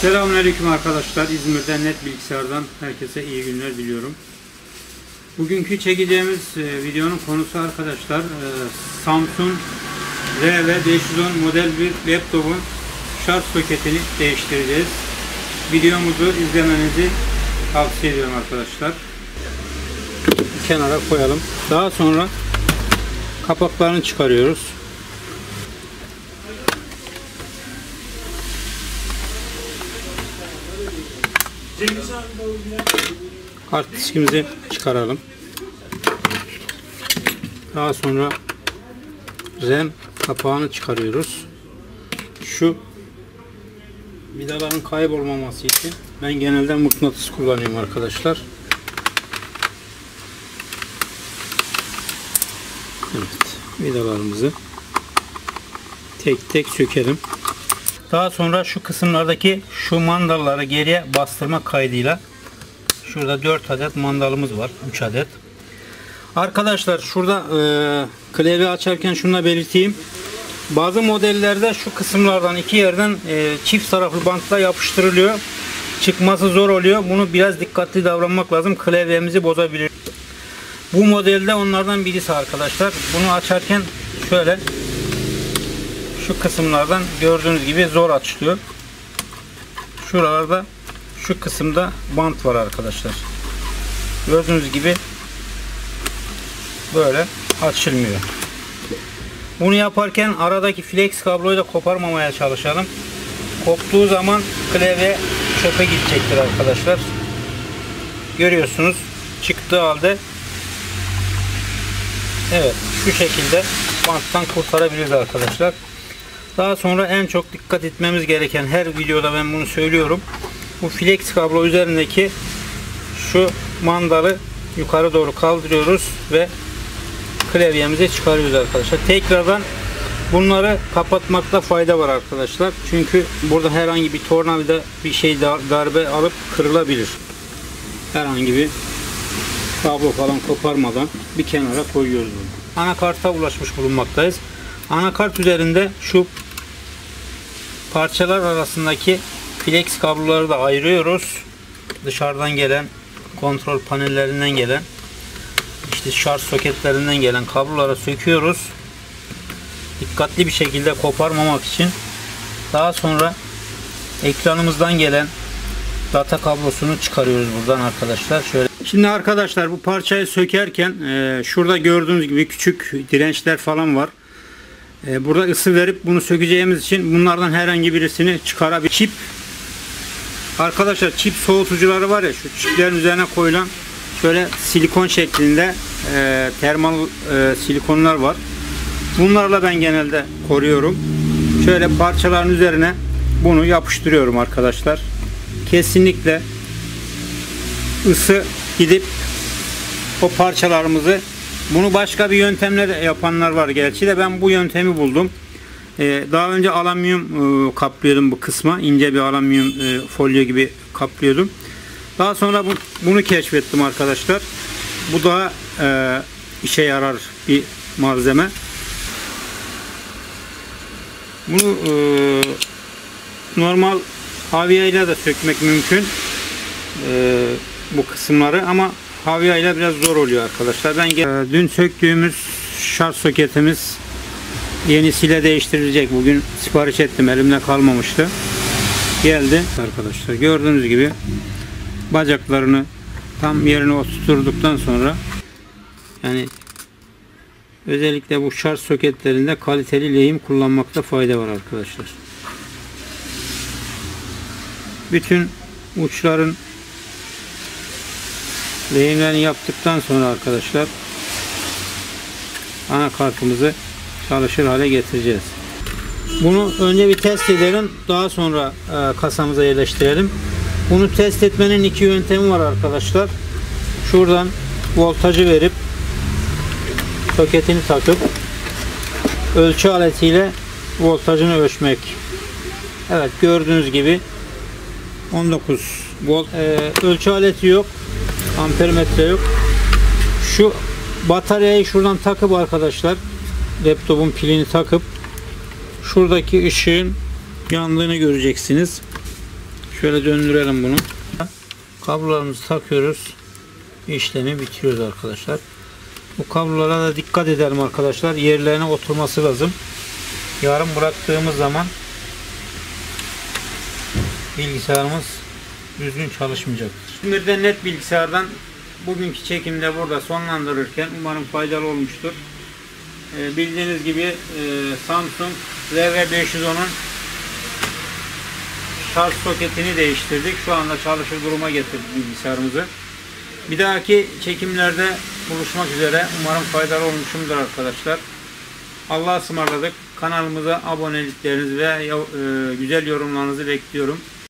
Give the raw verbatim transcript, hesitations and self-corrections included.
Selamünaleyküm arkadaşlar. İzmir'den Net Bilgisayar'dan herkese iyi günler diliyorum. Bugünkü çekeceğimiz e, videonun konusu arkadaşlar e, Samsung R V beş yüz on model bir laptopun şarj soketini değiştireceğiz. Videomuzu izlemenizi tavsiye ediyorum arkadaşlar. Bir kenara koyalım. Daha sonra kapaklarını çıkarıyoruz. Kart diskimizi çıkaralım. Daha sonra RAM kapağını çıkarıyoruz. Şu vidaların kaybolmaması için ben genelde mıknatıs kullanıyorum arkadaşlar. Evet, vidalarımızı tek tek sökelim. Daha sonra şu kısımlardaki şu mandalları geriye bastırma kaydıyla şurada dört adet mandalımız var. üç adet. Arkadaşlar şurada e, klavye açarken şunu da belirteyim. Bazı modellerde şu kısımlardan iki yerden e, çift taraflı bantla yapıştırılıyor. Çıkması zor oluyor. Bunu biraz dikkatli davranmak lazım. Klavyemizi bozabilir. Bu modelde onlardan birisi arkadaşlar. Bunu açarken şöyle şu kısımlardan gördüğünüz gibi zor açılıyor. Şuralarda şu kısımda bant var arkadaşlar. Gördüğünüz gibi böyle açılmıyor. Bunu yaparken aradaki flex kabloyu da koparmamaya çalışalım. Koptuğu zaman klavye çöpe gidecektir arkadaşlar. Görüyorsunuz çıktığı halde. Evet, şu şekilde banttan kurtarabiliriz arkadaşlar. Daha sonra en çok dikkat etmemiz gereken, her videoda ben bunu söylüyorum. Bu flex kablo üzerindeki şu mandalı yukarı doğru kaldırıyoruz ve klavyemizi çıkarıyoruz arkadaşlar. Tekrardan bunları kapatmakta fayda var arkadaşlar. Çünkü burada herhangi bir tornavida bir şey darbe alıp kırılabilir. Herhangi bir kablo falan koparmadan bir kenara koyuyoruz bunu. Anakarta ulaşmış bulunmaktayız. Anakart üzerinde şu parçalar arasındaki flex kabloları da ayırıyoruz. Dışarıdan gelen, kontrol panellerinden gelen, işte şarj soketlerinden gelen kabloları söküyoruz. Dikkatli bir şekilde koparmamak için. Daha sonra ekranımızdan gelen data kablosunu çıkarıyoruz buradan arkadaşlar. Şöyle. Şimdi arkadaşlar bu parçayı sökerken e, şurada gördüğünüz gibi küçük dirençler falan var. E, burada ısı verip bunu sökeceğimiz için bunlardan herhangi birisini çıkarabilir. Çip arkadaşlar, çip soğutucuları var ya, şu çiplerin üzerine koyulan şöyle silikon şeklinde e, termal e, silikonlar var. Bunlarla ben genelde koruyorum. Şöyle parçaların üzerine bunu yapıştırıyorum arkadaşlar. Kesinlikle ısı gidip o parçalarımızı, bunu başka bir yöntemle de yapanlar var gerçi de ben bu yöntemi buldum. Ee, daha önce alüminyum e, kaplıyordum bu kısma. İnce bir alüminyum e, folyo gibi kaplıyordum. Daha sonra bu, bunu keşfettim arkadaşlar. Bu da e, işe yarar bir malzeme. Bunu e, normal havya ile de sökmek mümkün. E, bu kısımları ama havya ile biraz zor oluyor arkadaşlar. Ben e, dün söktüğümüz şarj soketimiz yenisiyle değiştirilecek. Bugün sipariş ettim. Elimde kalmamıştı. Geldi arkadaşlar. Gördüğünüz gibi bacaklarını tam yerine oturttuktan sonra, yani özellikle bu şarj soketlerinde kaliteli lehim kullanmakta fayda var arkadaşlar. Bütün uçların lehimlerini yaptıktan sonra arkadaşlar anakartımızı çalışır hale getireceğiz. Bunu önce bir test edelim. Daha sonra e, kasamıza yerleştirelim. Bunu test etmenin iki yöntemi var arkadaşlar. Şuradan voltajı verip soketini takıp ölçü aletiyle voltajını ölçmek. Evet, gördüğünüz gibi on dokuz volt. E, ölçü aleti yok. Ampermetre yok. Şu bataryayı şuradan takıp arkadaşlar, laptopun pilini takıp şuradaki ışığın yandığını göreceksiniz. Şöyle döndürelim bunu. Kablolarımızı takıyoruz. İşlemi bitiriyoruz arkadaşlar. Bu kablolara da dikkat edelim arkadaşlar. Yerlerine oturması lazım. Yarım bıraktığımız zaman bilgisayarımız düzgün çalışmayacaktır. Bir de net bilgisayardan bugünkü çekimde burada sonlandırırken umarım faydalı olmuştur. Ee, bildiğiniz gibi e, Samsung Z V beş yüz onun şarj soketini değiştirdik. Şu anda çalışır duruma getirdik bilgisayarımızı. Bir dahaki çekimlerde buluşmak üzere. Umarım faydalı olmuşumdur arkadaşlar. Allah'a ısmarladık. Kanalımıza aboneliklerinizi ve e, güzel yorumlarınızı bekliyorum.